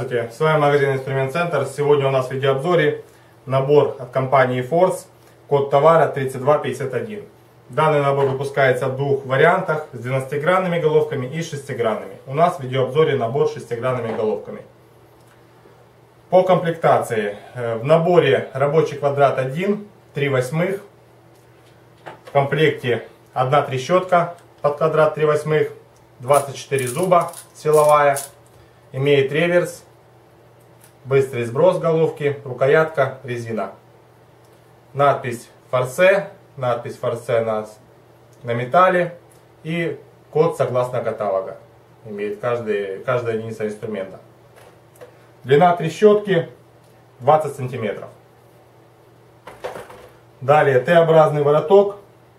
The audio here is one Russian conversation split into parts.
Здравствуйте, с вами магазин Инструмент Центр. Сегодня у нас в видеообзоре набор от компании Force, код товара 3251. Данный набор выпускается в двух вариантах, с 12-гранными головками и 6-гранными. У нас в видеообзоре набор с 6-гранными головками. По комплектации. В наборе рабочий квадрат 1, 3/8. В комплекте одна трещотка под квадрат 3/8, 24 зуба силовая. Имеет реверс, быстрый сброс головки, рукоятка, резина. Надпись Force на металле и код согласно каталога. Имеет каждая единица инструмента. Длина трещотки 20 сантиметров. Далее Т-образный вороток,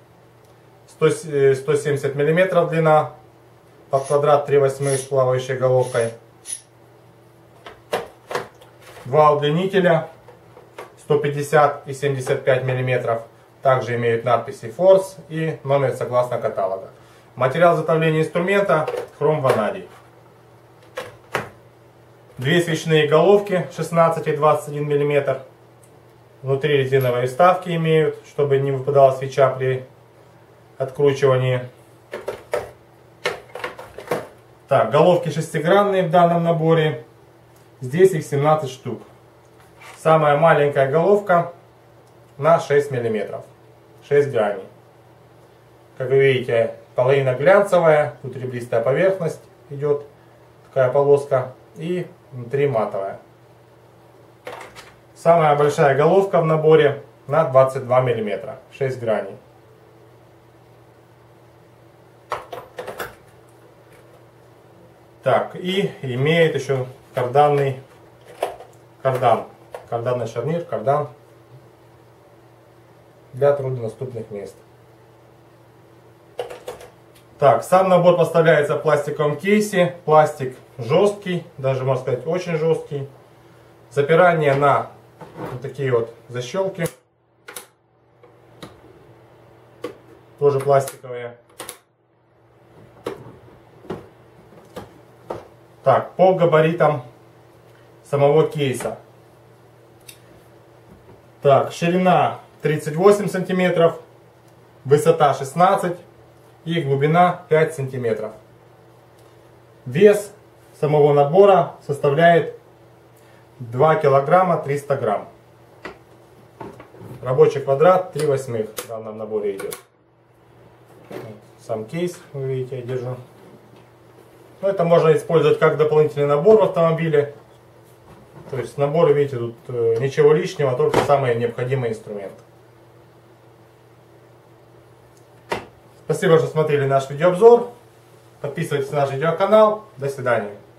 170 миллиметров длина, под квадрат 3/8 с плавающей головкой. Два удлинителя 150 и 75 миллиметров. Также имеют надписи Force и номер согласно каталога. Материал изготовления инструмента хром-ванадий. Две свечные головки 16 и 21 мм. Внутри резиновые вставки имеют, чтобы не выпадала свеча при откручивании. Так, головки шестигранные в данном наборе. Здесь их 17 штук. Самая маленькая головка на 6 мм. 6 граней. Как вы видите, половина глянцевая. Тут ребристая поверхность идет. Такая полоска. И внутри матовая. Самая большая головка в наборе на 22 мм. 6 граней. Так, и имеет еще карданный шарнир, кардан для труднодоступных мест. Так, сам набор поставляется в пластиковом кейсе. Пластик жесткий, даже можно сказать очень жесткий. Запирание на вот такие вот защелки. Тоже пластиковые. Так, по габаритам самого кейса. Так, ширина 38 сантиметров, высота 16 и глубина 5 сантиметров. Вес самого набора составляет 2 килограмма 300 грамм. Рабочий квадрат 3/8 в данном наборе идет. Сам кейс, вы видите, я держу. Но это можно использовать как дополнительный набор в автомобиле. То есть набор, видите, тут ничего лишнего, только самые необходимые инструменты. Спасибо, что смотрели наш видеообзор. Подписывайтесь на наш видеоканал. До свидания.